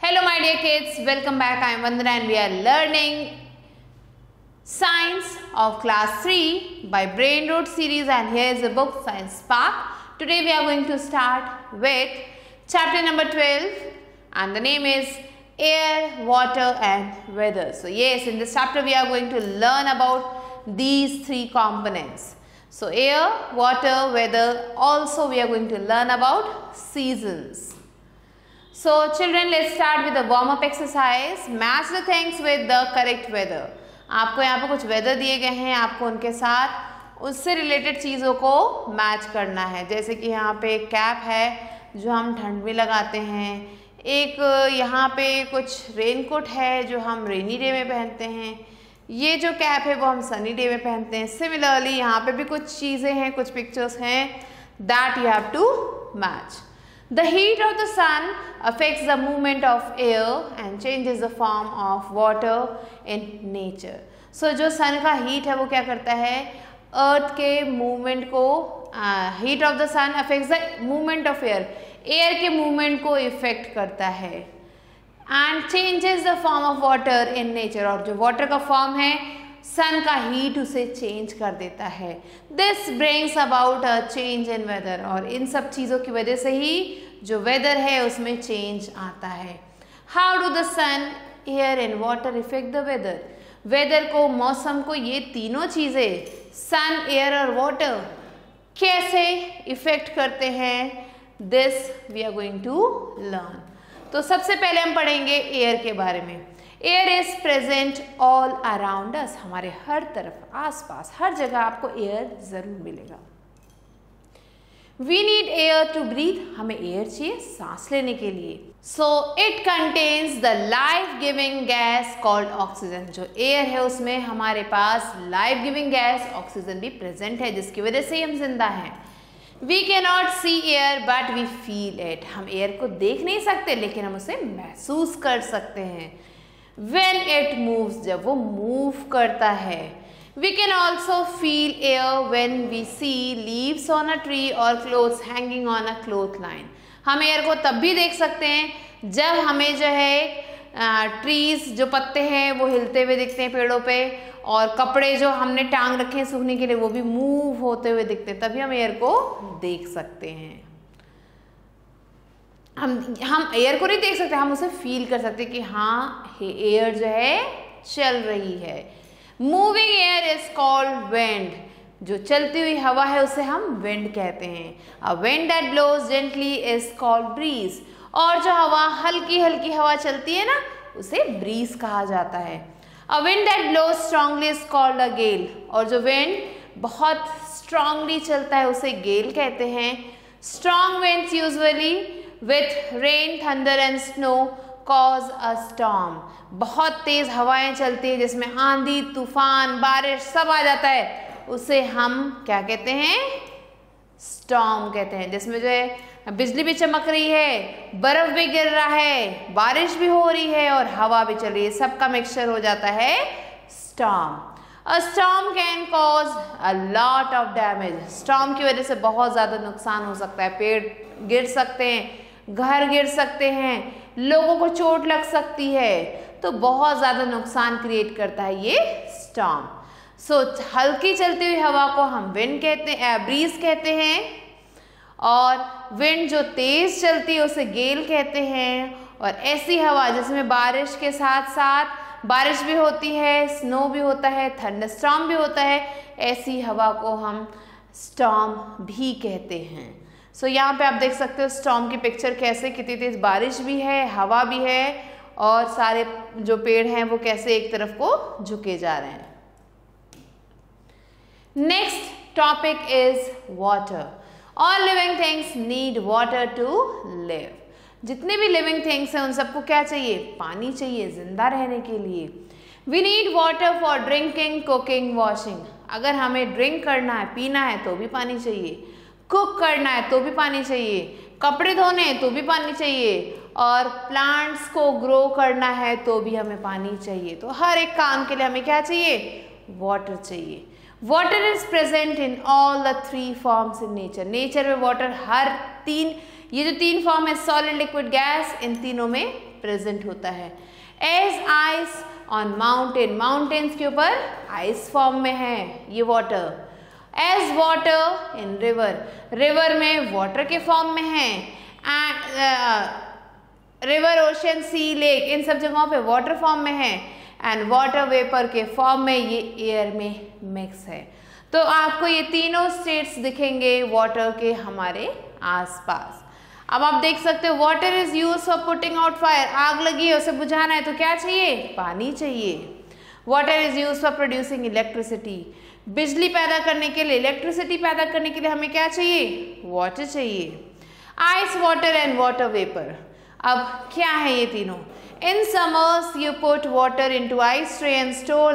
Hello my dear kids, welcome back. I am Vandana and we are learning Science of class 3 by Brain Root series, and here is the book Science Spark. Today we are going to start with chapter number 12 and the name is Air, Water and Weather. So yes, in this chapter we are going to learn about these three components. So air, water, weather, also we are going to learn about seasons. So children, let's start with the warm up exercise. Match the things with the correct weather. आपको यहाँ पे कुछ weather दिए गए हैं, आपको उनके साथ उससे रिलेटेड चीज़ों को मैच करना है। जैसे कि यहाँ पे एक कैप है जो हम ठंड में लगाते हैं, एक यहाँ पे कुछ रेनकोट है जो हम रेनी डे में पहनते हैं, ये जो कैप है वो हम सनी डे में पहनते हैं। सिमिलरली यहाँ पे भी कुछ चीज़ें हैं, कुछ पिक्चर्स हैं that you have to match. The heat of the sun affects the movement of air and changes the form of water in nature. So जो sun का heat है वो क्या करता है, earth के movement को, heat of the sun affects the movement of air, air के movement को effect करता है and changes the form of water in nature. और जो water का form है सन का हीट उसे चेंज कर देता है. This brings about a change in weather. और इन सब चीज़ों की वजह से ही जो वेदर है उसमें चेंज आता है. How do the sun, air and water effect the weather. Weather को, मौसम को, ये तीनों चीज़ें सन, एयर और वाटर कैसे इफेक्ट करते हैं, this we are going to learn. तो सबसे पहले हम पढ़ेंगे एयर के बारे में. Air is present all around us. हमारे हर तरफ, आसपास, हर जगह आपको एयर जरूर मिलेगा. We need air to breathe. हमें एयर चाहिए सांस लेने के लिए. So it contains the life giving gas called oxygen. जो एयर है उसमें हमारे पास लाइफ गिविंग गैस ऑक्सीजन भी प्रेजेंट है, जिसकी वजह से हम जिंदा हैं. We can not see air but we feel it. हम एयर को देख नहीं सकते लेकिन हम उसे महसूस कर सकते हैं. When it moves, जब वो मूव करता है. We can also feel air when we see leaves on a tree or clothes hanging on a clothesline. हम एयर को तब भी देख सकते हैं जब हमें जो है ट्रीज, जो पत्ते हैं वो हिलते हुए दिखते हैं पेड़ों पे, और कपड़े जो हमने टांग रखे हैं सूखने के लिए वो भी मूव होते हुए दिखते हैं, तभी हम एयर को देख सकते हैं. हम एयर को नहीं देख सकते, हम उसे फील कर सकते कि हाँ एयर जो है चल रही है. Moving air is called wind. जो चलती हुई हवा है उसे हम विंड कहते हैं. A wind that blows gently is called breeze. और जो हवा, हल्की हल्की हवा चलती है ना, उसे ब्रीज कहा जाता है. A wind that blows strongly is called a gale. और जो विंड बहुत स्ट्रांगली चलता है उसे गेल कहते हैं. Strong winds usually with rain, thunder and snow cause a storm. बहुत तेज हवाएं चलती है जिसमें आंधी, तूफान, बारिश सब आ जाता है, उसे हम क्या कहते हैं, स्टॉर्म कहते हैं. जिसमें जो है बिजली भी चमक रही है, बर्फ भी गिर रहा है, बारिश भी हो रही है और हवा भी चल रही है, सबका मिक्सचर हो जाता है storm. A storm can cause a lot of damage. Storm की वजह से बहुत ज़्यादा नुकसान हो सकता है. पेड़ गिर सकते हैं, घर गिर सकते हैं, लोगों को चोट लग सकती है, तो बहुत ज़्यादा नुकसान क्रिएट करता है ये स्टॉर्म. सो हल्की चलती हुई हवा को हम विंड कहते हैं, ब्रीज कहते हैं, और विंड जो तेज चलती है उसे गेल कहते हैं. और ऐसी हवा जिसमें बारिश के साथ साथ बारिश भी होती है, स्नो भी होता है, थंडरस्टॉर्म भी होता है, ऐसी हवा को हम स्टॉर्म भी कहते हैं. सो यहाँ पे आप देख सकते हो स्टॉर्म की पिक्चर कैसे, कितनी तेज बारिश भी है, हवा भी है, और सारे जो पेड़ हैं वो कैसे एक तरफ को झुके जा रहे हैं. Next topic is water. All living things need water to live. जितने भी लिविंग थिंग्स हैं उन सबको क्या चाहिए, पानी चाहिए जिंदा रहने के लिए. We need water for drinking, cooking, washing. अगर हमें ड्रिंक करना है, पीना है, तो भी पानी चाहिए. कुक करना है तो भी पानी चाहिए. कपड़े धोने हैं तो भी पानी चाहिए. और प्लांट्स को ग्रो करना है तो भी हमें पानी चाहिए. तो हर एक काम के लिए हमें क्या चाहिए, वाटर चाहिए. Water is present in all the three forms in nature. Nature में वाटर हर तीन, ये जो तीन फॉर्म है, सॉलिड, लिक्विड, गैस, इन तीनों में प्रेजेंट होता है। As ice on mountain, mountains के ऊपर आइस फॉर्म में है ये water. As water in river, river में वाटर के फॉर्म में है। रिवर, ओशन, सी, लेक, इन सब जगहों पे वाटर फॉर्म में है। एंड वाटर वेपर के फॉर्म में ये एयर में मिक्स है। तो आपको ये तीनों स्टेट्स दिखेंगे वाटर के हमारे आसपास। अब आप देख सकते हो water is use for putting out fire, आग लगी है उसे बुझाना है तो क्या चाहिए, पानी चाहिए। Water is use for producing electricity, बिजली पैदा करने के लिए, इलेक्ट्रिसिटी पैदा करने के लिए हमें क्या चाहिए, वाटर चाहिए। Ice water and water vapour, अब क्या है ये तीनों। In summers you put water into ice tray and store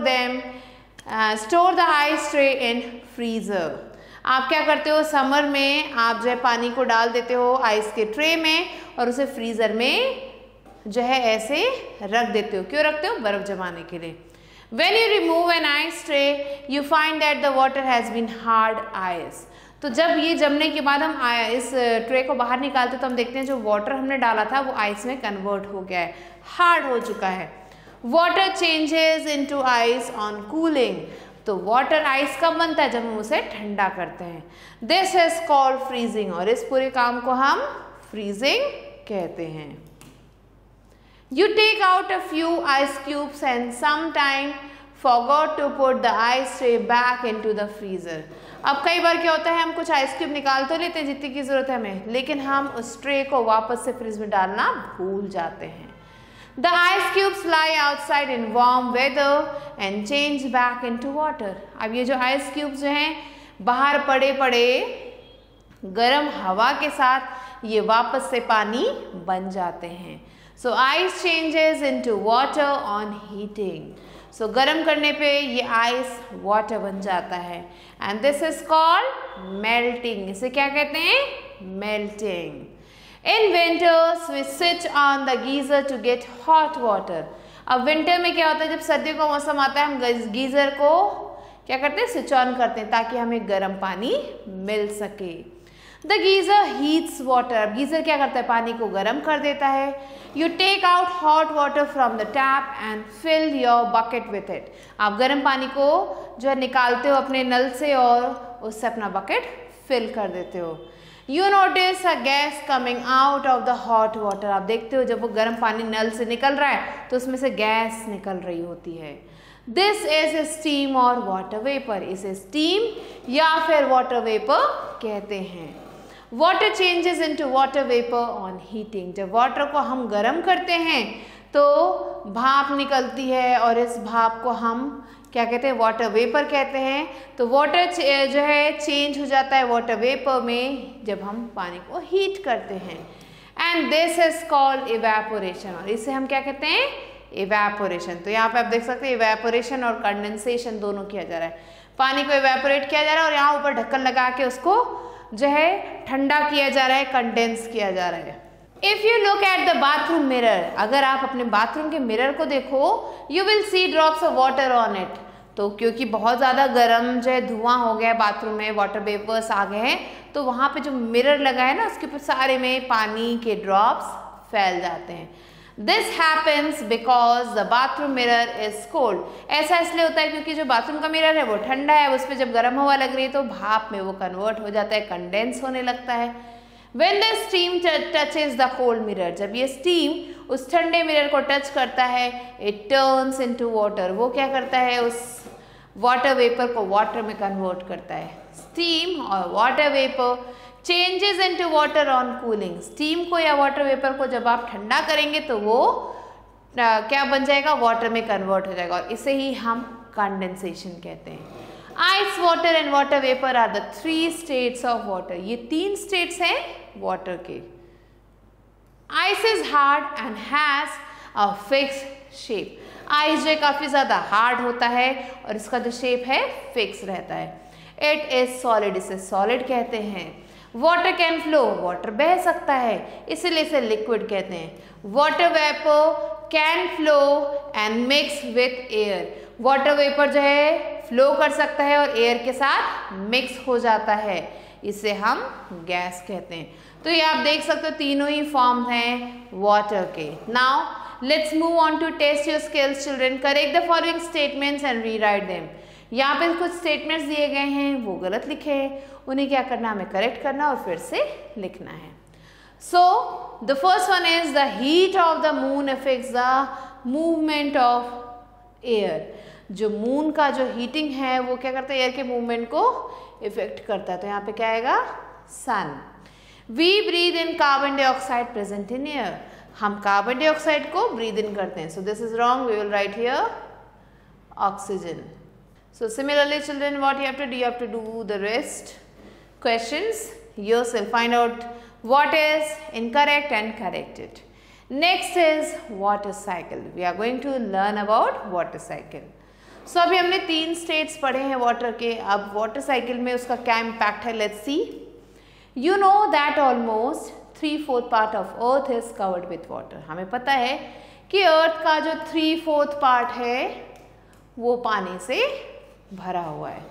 the ice tray in freezer. आप क्या करते हो, समर में आप जो है पानी को डाल देते हो आइस के ट्रे में और उसे फ्रीजर में जो है ऐसे रख देते हो। क्यों रखते हो, बर्फ जमाने के लिए। When you remove an ice tray, you find that the water has been hard ice. तो जब ये जमने के बाद हम इस ट्रे को बाहर निकालते तो हम देखते हैं जो वाटर हमने डाला था वो आइस में कन्वर्ट हो गया है, हार्ड हो चुका है। Water changes into ice on cooling, तो वाटर आइस कब बनता है, जब हम उसे ठंडा करते हैं। दिस इज कॉल्ड फ्रीजिंग, और इस पूरे काम को हम फ्रीजिंग कहते हैं। You take out a few ice cubes and sometime forgot to put the ice tray back into the freezer. अब कई बार क्या होता है, हम कुछ आइस क्यूब निकाल तो लेते हैं जितनी की जरूरत है हमें, लेकिन हम उस ट्रे को वापस से फ्रिज में डालना भूल जाते हैं। The ice cubes lie outside in warm weather and change back into water. अब ये जो आइस क्यूब्स जो हैं बाहर पड़े पड़े गर्म हवा के साथ ये वापस से पानी बन जाते हैं। So ice changes into water on heating. So गर्म करने पे ये आइस वाटर बन जाता है and this is called melting. इसे क्या कहते हैं, melting. In winters we switch on the geyser to get hot water. अब विंटर में क्या होता है, जब सर्दियों का मौसम आता है हम गीजर को क्या करते हैं, स्विच ऑन करते हैं ताकि हमें गर्म पानी मिल सके। The geyser heats water. अब गीजर क्या करता है, पानी को गर्म कर देता है। You take out hot water from the tap and fill your bucket with it. आप गर्म पानी को जो है निकालते हो अपने नल से और उससे अपना बकेट फिल कर देते हो। You notice a gas coming out of the hot water. आप देखते हो जब वो गर्म पानी नल से निकल रहा है तो उसमें से गैस निकल रही होती है। This is steam और water vapor. इसे steam या फिर water vapor कहते हैं। Water changes into water vapour on heating, जब वाटर को हम गर्म करते हैं तो भाप निकलती है और इस भाप को हम क्या कहते हैं, वाटर वेपर कहते हैं। तो वाटर जो है चेंज हो जाता है वाटर वेपर में जब हम पानी को हीट करते हैं। And this is called evaporation, और इसे हम क्या कहते हैं, इवेपोरेशन। तो यहाँ पे आप देख सकते हैं इवेपोरेशन और कंडेंसेशन दोनों किया जा रहा है। पानी को इवेपोरेट किया जा रहा है और यहाँ ऊपर ढक्कन लगा के उसको जो है ठंडा किया जा रहा है, कंडेंस किया जा रहा है। If you look at the bathroom mirror, अगर आप अपने बाथरूम के मिरर को देखो, you will see drops of water on it. तो क्योंकि बहुत ज़्यादा गर्म जो है धुआं हो गया है बाथरूम में, वाटर वेपर्स आ गए हैं, तो वहाँ पे जो मिरर लगा है ना उसके ऊपर सारे में पानी के ड्रॉप्स फैल जाते हैं। This happens because the bathroom mirror is cold. ऐसा इसलिए होता है क्योंकि जो बाथरूम का मिरर है वो ठंडा है, उस पर जब गर्म हवा लग रही है तो भाप में वो कन्वर्ट हो जाता है, कंडेंस होने लगता है। When the steam touches the cold mirror, जब ये स्टीम उस ठंडे मिरर को टच करता है, it turns into water. वो क्या करता है, उस वाटर वेपर को वाटर में कन्वर्ट करता है। स्टीम और water vapour changes into water on cooling. Steam को या वाटर वेपर को जब आप ठंडा करेंगे तो वो क्या बन जाएगा, वाटर में कन्वर्ट हो जाएगा, और इसे ही हम कंडेंसेशन कहते हैं। Ice water and water vapour are the 3 states of water. ये 3 स्टेट्स हैं वाटर के। Ice is hard and has a fixed shape. Ice जो काफी ज्यादा हार्ड होता है और इसका जो शेप है फिक्स रहता है। इट इज सॉलिड, इसे सॉलिड कहते हैं। वाटर कैन फ्लो, वाटर बह सकता है, इसीलिए इसे लिक्विड कहते हैं। Water vapour can flow and mix with air. Water vapour जो है फ्लो कर सकता है और एयर के साथ मिक्स हो जाता है, इसे हम गैस कहते हैं। तो ये आप देख सकते हो तीनों ही फॉर्म हैं वाटर के। Now let's move on to test your skills children. Correct the following statements and rewrite them. यहाँ पे कुछ स्टेटमेंट्स दिए गए हैं, वो गलत लिखे हैं, उन्हें क्या करना, हमें करेक्ट करना और फिर से लिखना है. So the first one is the heat of the moon affects the movement of air. जो मून का जो हीटिंग है वो क्या करता है, एयर के मूवमेंट को इफेक्ट करता है. तो यहाँ पे क्या आएगा, sun. We breathe in carbon dioxide present in air. हम कार्बन डाइऑक्साइड को ब्रीद इन करते हैं. So this is wrong. We will write here oxygen. So similarly children, what you have to do, you have to do the rest questions yourself. Find out what is incorrect and correct it. Next is water cycle. We are going to learn about water cycle. So अभी हमने 3 states पढ़े हैं water के. अब water cycle में उसका क्या impact है, let's see. You know that almost 3/4 part of earth is covered with water. हमें पता है कि अर्थ का जो 3/4 पार्ट है वो पानी से भरा हुआ है.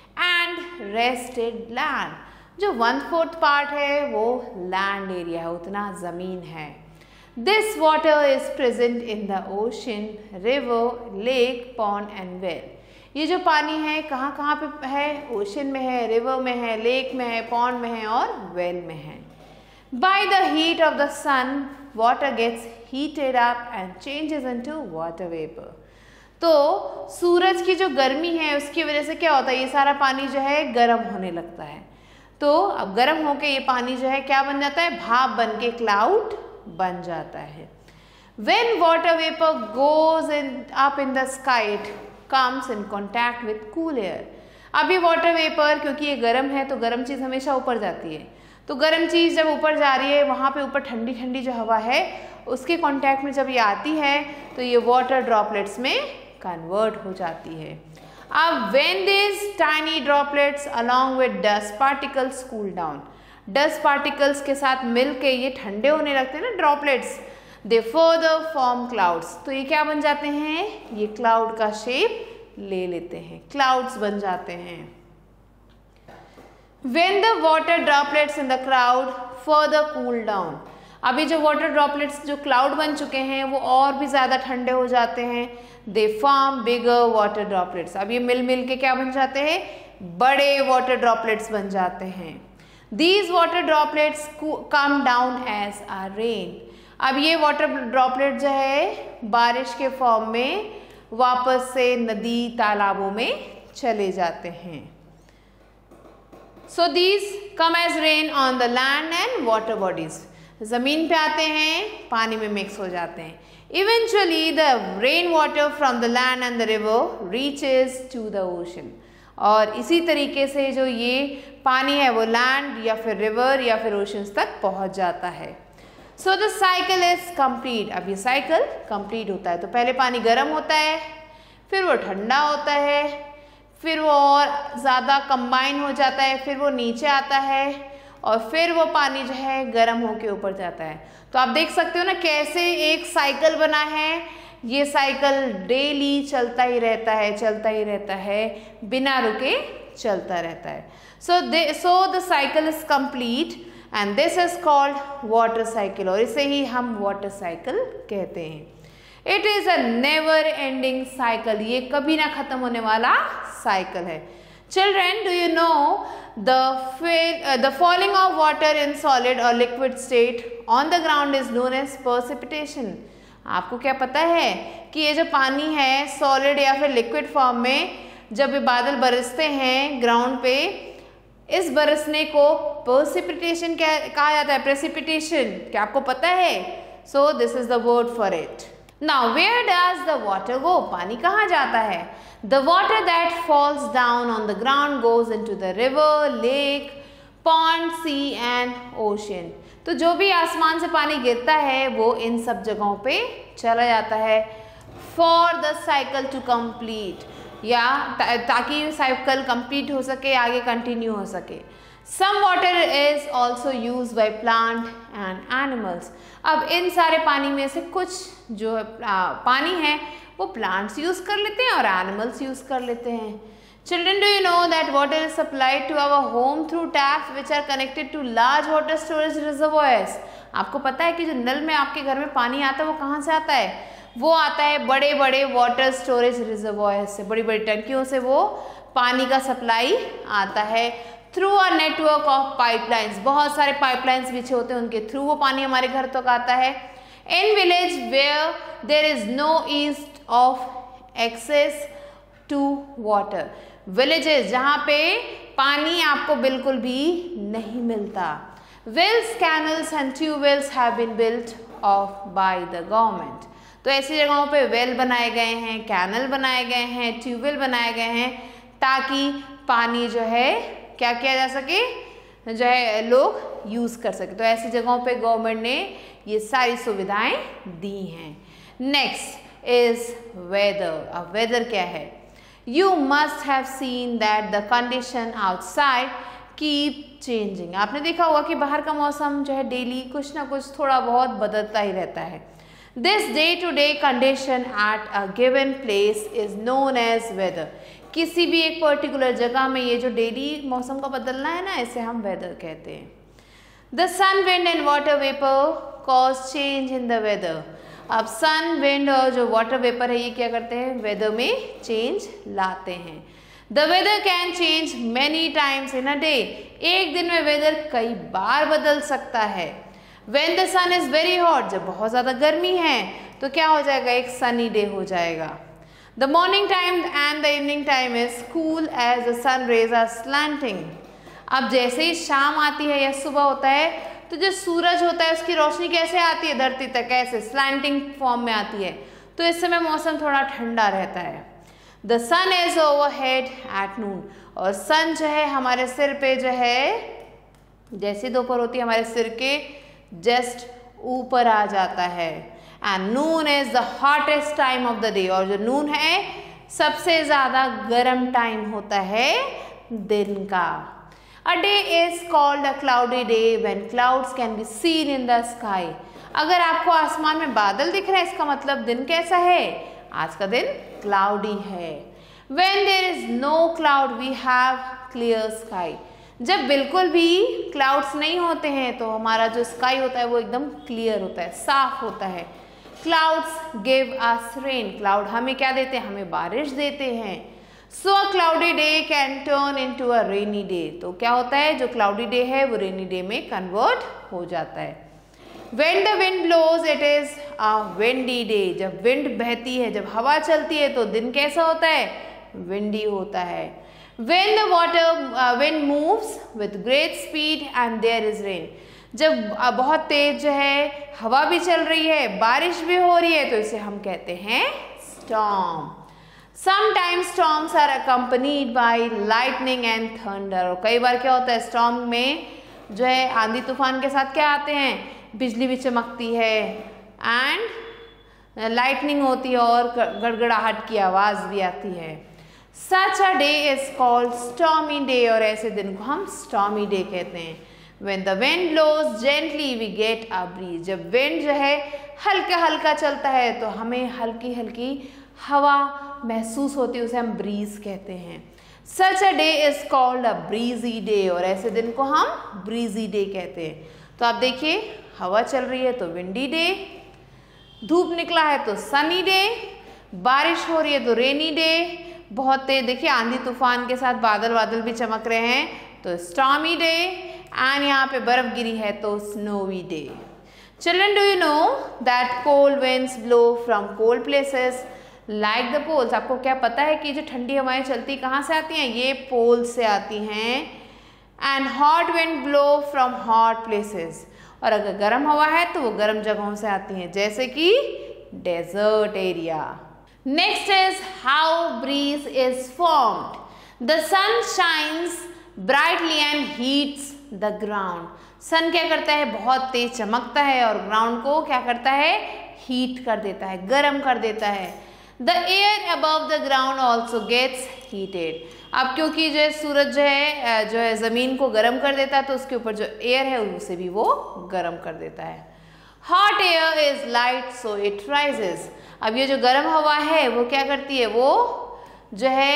एंड रेस्टेड लैंड, जो 1/4 पार्ट है वो लैंड एरिया है, उतना जमीन है. This water is present in the ocean, river, lake, pond and well. ये जो पानी है कहाँ कहाँ पे है, ओशन में है, रिवर में है, लेक में है, पॉन्ड में है और वेल में है. By the heat of the sun water gets heated up and changes into water vapour. तो सूरज की जो गर्मी है उसकी वजह से क्या होता है, ये सारा पानी जो है गर्म होने लगता है. तो अब गर्म होके ये पानी जो है क्या बन जाता है, भाप बन के क्लाउड बन जाता है. When water vapor goes up in the sky, it comes in contact with cool air. अब ये वाटर वेपर क्योंकि ये गर्म है तो गर्म चीज़ हमेशा ऊपर जाती है. तो गर्म चीज़ जब ऊपर जा रही है वहाँ पे ऊपर ठंडी ठंडी जो हवा है उसके कांटेक्ट में जब ये आती है तो ये वाटर ड्रॉपलेट्स में कन्वर्ट हो जाती है. अब when these tiny droplets along with dust particles cool down, dust particles के साथ मिलके ये ठंडे होने लगते हैं ना droplets, they further form clouds. तो ये क्या बन जाते हैं, ये क्लाउड का शेप ले लेते हैं, क्लाउड्स बन जाते हैं. When the water droplets in the cloud further cool down, अभी जो वाटर ड्रॉपलेट्स जो क्लाउड बन चुके हैं वो और भी ज़्यादा ठंडे हो जाते हैं. They form bigger water droplets. अब ये मिल के क्या बन जाते हैं, बड़े वाटर ड्रॉपलेट्स बन जाते हैं. These water droplets come down as a rain. अब ये वाटर ड्रॉपलेट जो है बारिश के फॉर्म में वापस से नदी तालाबों में चले जाते हैं. So these come as rain on the land and water bodies. ज़मीन पे आते हैं, पानी में मिक्स हो जाते हैं. Eventually the rain water from the land and the river reaches to the ocean. और इसी तरीके से जो ये पानी है वो लैंड या फिर रिवर या फिर ओशंस तक पहुंच जाता है. So the cycle is complete. अब ये साइकिल कंप्लीट होता है. तो पहले पानी गर्म होता है, फिर वो ठंडा होता है, फिर वो और ज़्यादा कंबाइन हो जाता है, फिर वो नीचे आता है और फिर वो पानी जो है गर्म होके ऊपर जाता है. तो आप देख सकते हो ना कैसे एक साइकिल बना है. ये साइकिल डेली चलता ही रहता है, बिना रुके चलता रहता है. So the cycle is complete and this is called water cycle. और इसे ही हम वाटर साइकिल कहते हैं. It is a never ending cycle. ये कभी ना खत्म होने वाला साइकिल है. Children, do you know the falling of water in solid or liquid state on the ground is known as precipitation. आपको क्या पता है कि ये जो पानी है सॉलिड या फिर लिक्विड फॉर्म में जब ये बादल बरसते हैं ग्राउंड पे, इस बरसने को प्रेसिपिटेशन कहा जाता है. प्रेसिपिटेशन क्या आपको पता है? So this is the word for it. Now where does the water go? पानी कहाँ जाता है? The water that falls down on the ground goes into the river, lake, pond, sea and ocean. तो जो भी आसमान से पानी गिरता है वो इन सब जगहों पे चला जाता है for the cycle to complete, या ताकि साइकिल कंप्लीट हो सके, आगे कंटिन्यू हो सके. Some water is also use by plant and animals. अब इन सारे पानी में से कुछ जो पानी है वो प्लांट्स यूज कर लेते हैं और एनिमल्स यूज कर लेते हैं. Children, do you know that water is supplied to our home through taps which are connected to large water storage reservoirs? आपको पता है कि जो नल में आपके घर में पानी आता है वो कहाँ से आता है? वो आता है बड़े बड़े वाटर स्टोरेज रिजर्वॉयर्स से, बड़ी बड़ी टंकियों से वो पानी का सप्लाई आता है। Through a network of pipelines, बहुत सारे पाइपलाइंस बिछे होते हैं, उनके थ्रू वो पानी हमारे घर तक आता है। In village where there is no east of access to water, villages जहाँ पे पानी आपको बिल्कुल भी नहीं मिलता। Wells, canals and tubewells have been built off by the government, तो ऐसी जगहों पे वेल बनाए गए हैं, कैनल बनाए गए हैं, ट्यूबवेल बनाए गए हैं ताकि पानी जो है क्या किया जा सके, जो है लोग यूज़ कर सके। तो ऐसी जगहों पे गवर्नमेंट ने ये सारी सुविधाएं दी हैं। Next is weather. अब वेदर क्या है? You must have seen that the condition outside keep changing. आपने देखा होगा कि बाहर का मौसम जो है डेली कुछ ना कुछ थोड़ा बहुत बदलता ही रहता है। This day-to-day condition at a given place is known as weather. किसी भी एक पर्टिकुलर जगह में ये जो डेली मौसम का बदलना है ना, इसे हम वेदर कहते हैं। The sun, wind and water vapor cause change in the weather. अब सन, विंड और जो वाटर वेपर है ये क्या करते हैं? वेदर में चेंज लाते हैं। The weather can change many times in a day, एक दिन में वेदर कई बार बदल सकता है। When the sun is very hot, जब बहुत ज़्यादा गर्मी है तो क्या हो जाएगा? एक सनी डे हो जाएगा। The morning time and the evening time is cool as the sun rays are slanting. अब जैसे ही शाम आती है या सुबह होता है तो जो सूरज होता है उसकी रोशनी कैसे आती है धरती तक? ऐसे स्लैंटिंग फॉर्म में आती है, तो इस समय मौसम थोड़ा ठंडा रहता है। The sun is overhead at noon, और सन जो है हमारे सिर पे जो है जैसे दोपहर होती है हमारे सिर के जस्ट ऊपर आ जाता है। And noon is the hottest time of the day, और जो नून है सबसे ज़्यादा गर्म टाइम होता है दिन का। A day is called a cloudy day when clouds can be seen in the sky. अगर आपको आसमान में बादल दिख रहे हैं इसका मतलब दिन कैसा है? आज का दिन क्लाउडी है। When there is no cloud we have clear sky. जब बिल्कुल भी क्लाउड्स नहीं होते हैं तो हमारा जो स्काई होता है वो एकदम क्लियर होता है, साफ होता है। Clouds give us rain. Cloud हमें क्या देते हैं? हमें बारिश देते हैं। So a cloudy day can turn into a rainy day. तो क्या होता है? जो क्लाउडी डे है वो रेनी डे में कन्वर्ट हो जाता है। When the wind blows it is a windy day. जब विंड बहती है, जब हवा चलती है तो दिन कैसा होता है? विंडी होता है। When the wind moves with great speed and there is rain. जब बहुत तेज जो है हवा भी चल रही है, बारिश भी हो रही है, तो इसे हम कहते हैं storm. Sometimes storms are accompanied by lightning and thunder. और कई बार क्या होता है? स्टॉर्म में जो है आंधी तूफान के साथ क्या आते हैं? बिजली भी चमकती है एंड लाइटनिंग होती है और गड़गड़ाहट की आवाज़ भी आती है। Such a day is called stormy day, और ऐसे दिन को हम stormy day कहते हैं। When the wind blows gently we get a breeze. जब विंड जो है हल्का हल्का चलता है तो हमें हल्की हल्की हवा महसूस होती है, उसे हम ब्रीज कहते हैं। Such a day is called a breezy day, और ऐसे दिन को हम ब्रीजी डे कहते हैं। तो आप देखिए हवा चल रही है तो विंडी डे, धूप निकला है तो सनी डे, बारिश हो रही है तो रेनी डे, बहुत तेज देखिए आंधी तूफान के साथ बादल बादल भी चमक रहे हैं तो स्टॉर्मी डे, एंड यहाँ पे बर्फ गिरी है तो snowy day. Children, do you know that cold winds blow from cold places like the poles? आपको क्या पता है कि जो ठंडी हवाएं चलती कहाँ से आती हैं? ये पोल से आती हैं। And hot wind blow from hot places. और अगर गर्म हवा है तो वो गर्म जगहों से आती हैं, जैसे कि desert area. Next is how breeze is formed. The sun shines brightly and heats the ground. Sun क्या करता है? बहुत तेज चमकता है और ग्राउंड को क्या करता है? हीट कर देता है, गर्म कर देता है। The air above the ground also gets heated. अब क्योंकि जो है सूरज जो है ज़मीन को गर्म कर देता है तो उसके ऊपर जो एयर है उसे भी वो गर्म कर देता है। Hot air is light so it rises. अब ये जो गर्म हवा है वो क्या करती है? वो जो है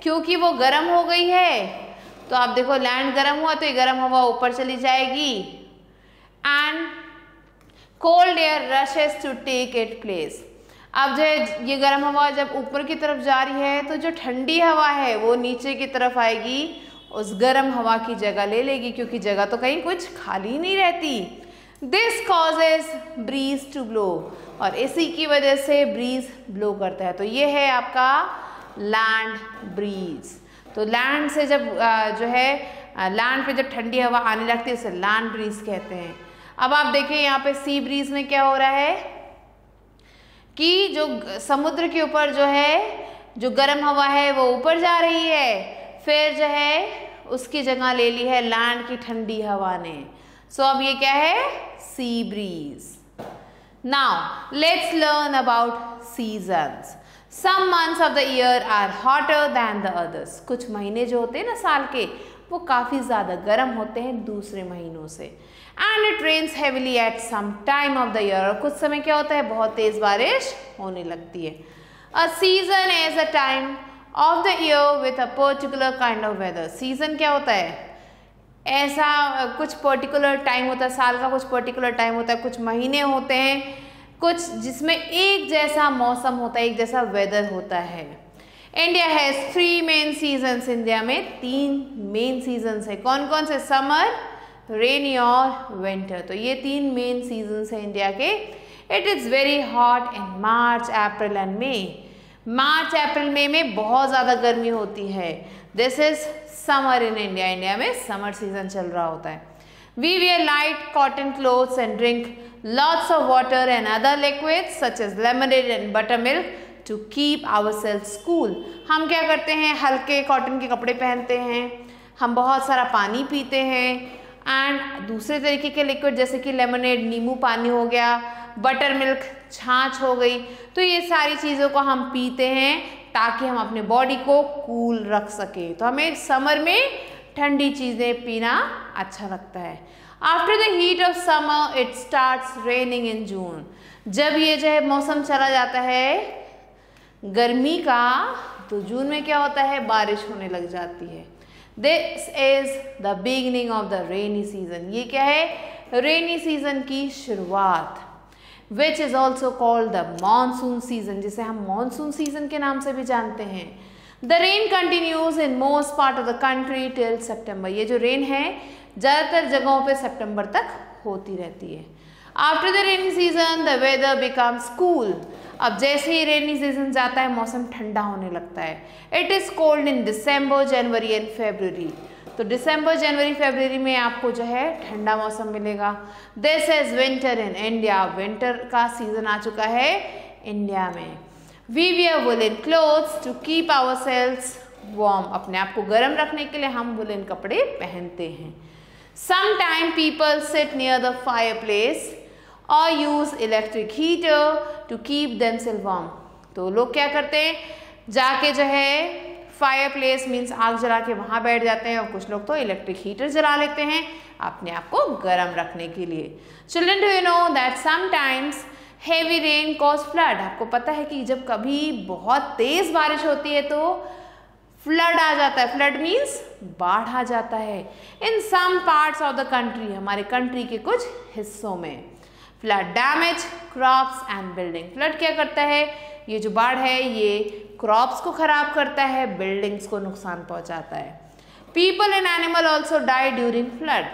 क्योंकि वो गर्म हो गई है, तो आप देखो लैंड गर्म हुआ तो ये गर्म हवा ऊपर चली जाएगी and cold air rushes to take it place. अब जो है ये गर्म हवा जब ऊपर की तरफ जा रही है तो जो ठंडी हवा है वो नीचे की तरफ आएगी, उस गर्म हवा की जगह ले लेगी, क्योंकि जगह तो कहीं कुछ खाली नहीं रहती। This causes breeze to blow, और इसी की वजह से ब्रीज ब्लो करता है। तो ये है आपका लैंड ब्रीज। तो लैंड से जब जो है लैंड पे जब ठंडी हवा आने लगती है उसे लैंड ब्रीज कहते हैं। अब आप देखिए यहाँ पे सी ब्रीज में क्या हो रहा है कि जो समुद्र के ऊपर जो है जो गर्म हवा है वो ऊपर जा रही है, फिर जो है उसकी जगह ले ली है लैंड की ठंडी हवा ने। सो अब ये क्या है, sea breeze. Now let's learn about seasons. Some months of the year are hotter than the others. कुछ महीने जो होते हैं ना साल के, वो काफ़ी ज़्यादा गर्म होते हैं दूसरे महीनों से। And it rains heavily at some time of the year, और कुछ समय क्या होता है, बहुत तेज़ बारिश होने लगती है। A season is a time of the year with a particular kind of weather. Season क्या होता है, ऐसा कुछ पर्टिकुलर टाइम होता है, साल का कुछ पर्टिकुलर टाइम होता है, कुछ महीने होते हैं कुछ जिसमें एक जैसा मौसम होता है, एक जैसा वेदर होता है। India has 3 main seasons. India में 3 मेन सीजन्स है। कौन कौन से, समर, रेनी और विंटर। तो ये 3 मेन सीजन्स हैं इंडिया के। It is very hot in March, April and May. मार्च, अप्रैल, मई में बहुत ज़्यादा गर्मी होती है। This is summer in India. India में समर सीजन चल रहा होता है। We wear light cotton clothes and drink lots of water and other liquids such as lemonade and buttermilk to keep ourselves cool. हम क्या करते हैं, हल्के कॉटन के कपड़े पहनते हैं, हम बहुत सारा पानी पीते हैं एंड दूसरे तरीके के लिक्विड जैसे कि लेमनेड, नींबू पानी हो गया, बटर मिल्क, छाछ हो गई। तो ये सारी चीज़ों को हम पीते हैं ताकि हम अपने बॉडी को कूल रख सकें। तो हमें समर में ठंडी चीज़ें पीना अच्छा लगता है। After the heat of summer it starts raining in June. जब ये जो है मौसम चला जाता है गर्मी का, तो जून में क्या होता है, बारिश होने लग जाती है। This is the beginning of the rainy season. ये क्या है, रेनी सीजन की शुरुआत। Which is also called the monsoon season, जिसे हम मानसून सीजन के नाम से भी जानते हैं। The rain continues in most part of the country till September. ये जो रेन है ज़्यादातर जगहों पे सितंबर तक होती रहती है। After the rainy season the weather becomes cool. अब जैसे ही रेनी सीजन जाता है मौसम ठंडा होने लगता है। It is cold in December, January and February. तो दिसंबर, जनवरी, फरवरी में आपको जो है ठंडा मौसम मिलेगा। This is winter in India. Winter का सीजन आ चुका है इंडिया में। We wear woollen clothes to keep ourselves warm. अपने आप को गर्म रखने के लिए हम वुलन कपड़े पहनते हैं। Sometimes people sit near the fireplace or use electric heater to keep themselves warm. तो लोग क्या करते हैं, जाके जो है फायर प्लेस मीन्स आग जला के वहाँ बैठ जाते हैं, और कुछ लोग तो इलेक्ट्रिक हीटर जला लेते हैं अपने आप को गर्म रखने के लिए। Children, do you know that sometimes heavy rain cause flood? आपको पता है कि जब कभी बहुत तेज बारिश होती है तो फ्लड आ जाता है। फ्लड मीन्स बाढ़ आ जाता है। In some parts of the country, हमारे कंट्री के कुछ हिस्सों में। Flood damage crops and building. Flood क्या करता है, ये जो बाढ़ है ये क्रॉप्स को खराब करता है, बिल्डिंग्स को नुकसान पहुंचाता है। People and animal also die during flood.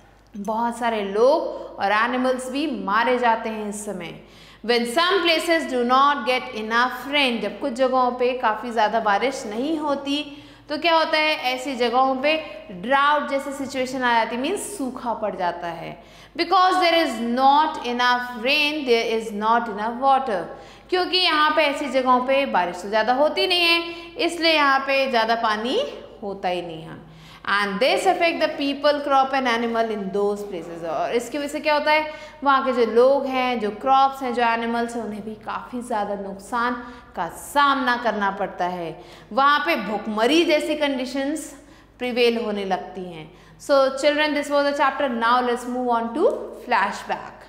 बहुत सारे लोग और एनिमल्स भी मारे जाते हैं इस समय। When some places do not get enough rain, जब कुछ जगहों पे काफ़ी ज़्यादा बारिश नहीं होती तो क्या होता है, ऐसी जगहों पे ड्राउट जैसी सिचुएशन आ जाती, मीन्स सूखा पड़ जाता है। Because there is not enough rain, there is not enough water. क्योंकि यहाँ पे ऐसी जगहों पे बारिश तो ज़्यादा होती नहीं है, इसलिए यहाँ पे ज़्यादा पानी होता ही नहीं है। And this affect the people, crop and animal in those places. और इसकी वजह से क्या होता है, वहाँ के जो लोग हैं, जो क्रॉप्स हैं, जो एनिमल्स हैं, उन्हें भी काफ़ी ज़्यादा नुकसान का सामना करना पड़ता है। वहाँ पे भुखमरी जैसी कंडीशंस प्रिवेल होने लगती हैं। So children, this was a chapter. Now let's move on to flashback.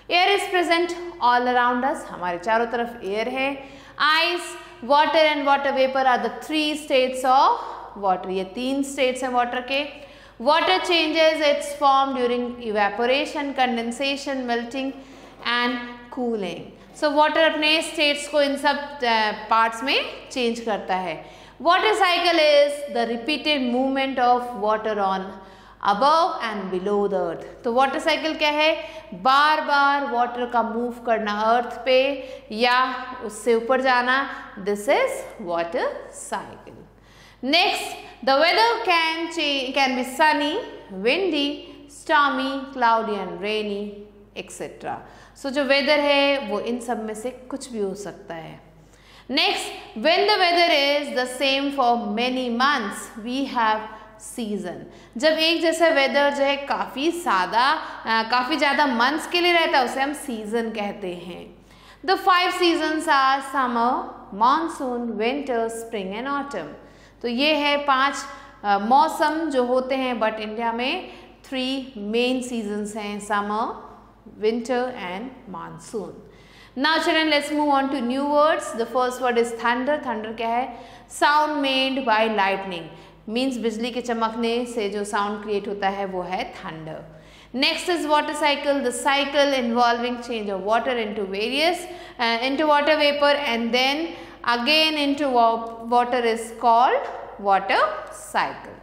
Air is present all around us, हमारे चारों तरफ एयर है. Ice, water and water vapour are the 3 states of water. ये 3 states हैं water के. Water changes its form during evaporation, condensation, melting and cooling. So water अपने states को इन सब पार्ट्स में चेंज करता है. Water cycle is the repeated movement of water on above and below the earth. तो वाटर साइकिल क्या है? बार बार वाटर का मूव करना अर्थ पे या उससे ऊपर जाना. This is water cycle. Next, the weather can be sunny, windy, stormy, cloudy and rainy etcetera. So जो वेदर है वो इन सब में से कुछ भी हो सकता है. Next, when the weather is the same for many months we have season. जब एक जैसा वेदर जो है काफ़ी ज़्यादा मंथ्स के लिए रहता है उसे हम सीजन कहते हैं. The 5 seasons are summer, monsoon, winter, spring and autumn. तो ये है 5 मौसम जो होते हैं, बट इंडिया में 3 मेन सीजन्स हैं, summer, winter and monsoon. Now children, let's move on to new words. The first word is thunder. Thunder क्या है? Sound made by lightning. Means बिजली के चमकने से जो sound create होता है वो है thunder. Next is water cycle. The cycle involving change of water into water vapor and then again into water is called water cycle.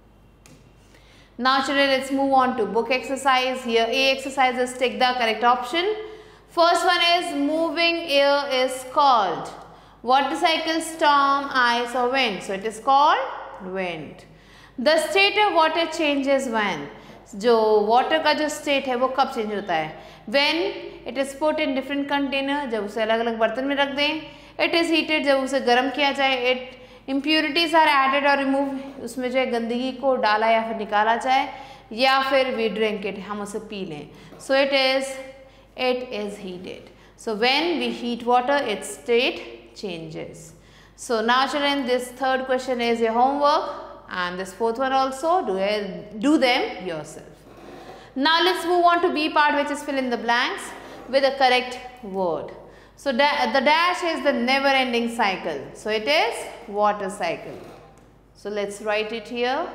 Now children, let's move on to book exercise. Here A exercise is take the correct option. First one is moving air is called water cycle, storm, ice or wind. So it is called wind. The state of water changes when. जो water का जो state है वो कब change होता है? When it is put in different container, जब उसे अलग अलग बर्तन में रख दें. It is heated, जब उसे गर्म किया जाए. Impurities are added or removed, उसमें जो है गंदगी को डाला या फिर निकाला जाए, या फिर we drink it, हम उसे पी लें. So it is heated. So when we heat water, its state changes. So now children, this third question is your homework and this fourth one also. Do them yourself. Now let's move on to B part, which is fill in the blanks with a correct word. So the dash is the never ending cycle. So it is water cycle. So let's write it here.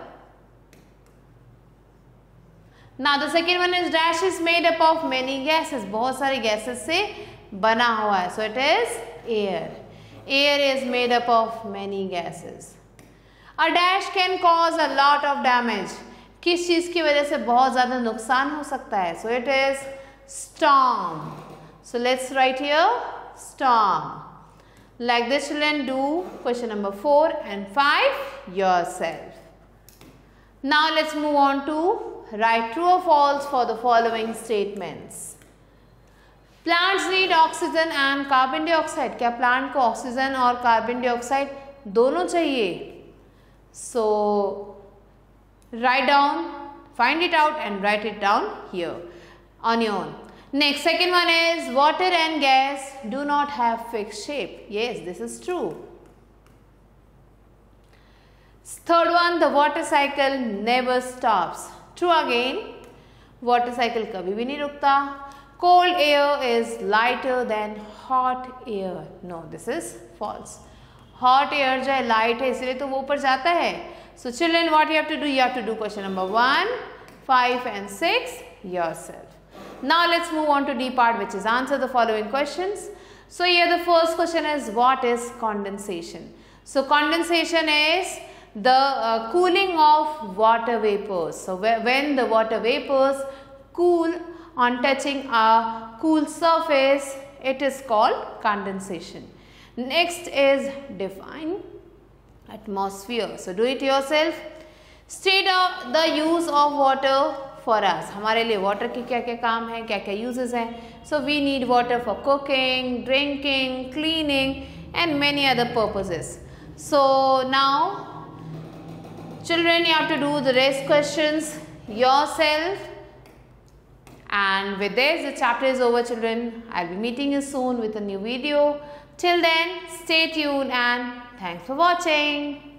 Now the second one is dash is made up of many gases. बहुत सारे gases से बना हुआ है. So it is air. Air is made up of many gases. A dash can cause a lot of damage. किस चीज़ की वजह से बहुत ज़्यादा नुकसान हो सकता है? So it is storm. So let's write here storm. Like this children, do question number 4 and 5 yourself. Now let's move on to write true or false for the following statements. Plants need oxygen and carbon dioxide. क्या plant को oxygen और carbon dioxide दोनों चाहिए? So write down, find it out and write it down here on your own. Next, second one is water and gas do not have fixed shape. Yes, this is true. Third one, the water cycle never stops. True again. Water cycle कभी भी नहीं रुकता. Cold air is lighter than hot air. No, this is false. Hot air जो है light है इसलिए तो वो ऊपर जाता है. So children, what you have to do? You have to do question number 1, 5 and 6 yourself. Now let's move on to D part, which is answer the following questions. So here the first question is what is condensation? So condensation is the cooling of water vapors. So when the water vapors cool on touching a cool surface, it is called condensation. Next is define atmosphere. So do it yourself. State of the use of water for us. हमारे लिए water के क्या क्या काम हैं, क्या क्या uses हैं. So we need water for cooking, drinking, cleaning and many other purposes. So now children, you have to do the rest questions yourself. And with this, the chapter is over children. I'll be meeting you soon with a new video. Till then, stay tuned and thanks for watching.